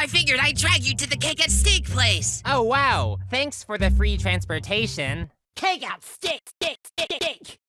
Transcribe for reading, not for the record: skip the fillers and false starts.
I figured I'd drag you to the cake at steak place. Oh, wow. Thanks for the free transportation. Cake out, steak.